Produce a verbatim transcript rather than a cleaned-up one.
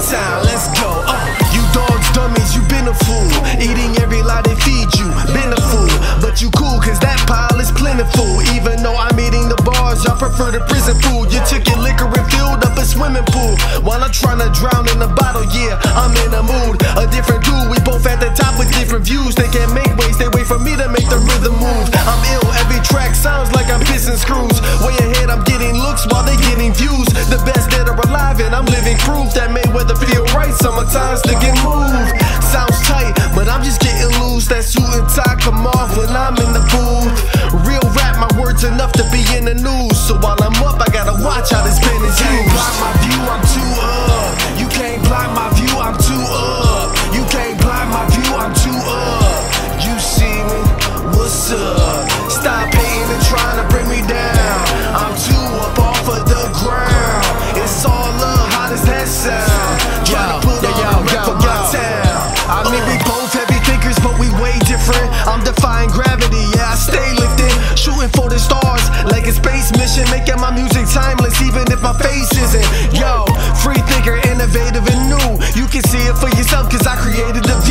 sound, let's go. Uh, you dogs, dummies, you been a fool. Eating every lie they feed you, been a fool. But you cool, cause that pile is plentiful. Even though I'm eating the bars, y'all prefer the prison food. You took your liquor and filled up a swimming pool, while I'm trying to drown in a bottle, yeah, I'm in a mood. A different dude, we both at the top with different views. They can't make waves, they wait for me to make the rhythm move. I'm ill, every track sounds like I'm pissing screws. Way ahead, I'm getting looks while they getting views. The best dead are alive and I'm living proof that Mayweather feel right, sometimes to get moved. Sounds tight, but I'm just getting loose. That suit and tie come off when I'm in the booth. Real rap, my words enough to be in the news. So while I'm up, I gotta watch how this pen is used. Block my view, I'm too up. You can't block my view, I'm too up. You can't block my view, I'm too up. You see me? What's up? Stop hating and trying to bring me down. I'm too up off of the ground. It's all love, how does that sound? Trying to put on a rep for my town. I mean, we both heavy thinkers, but we way different. I'm defying gravity, yeah, I stay lifted. Shooting for the stars, like a space mission. Making my music timeless, even if my face isn't. Yo, free thinker, innovative and new. You can see it for yourself, cause I created the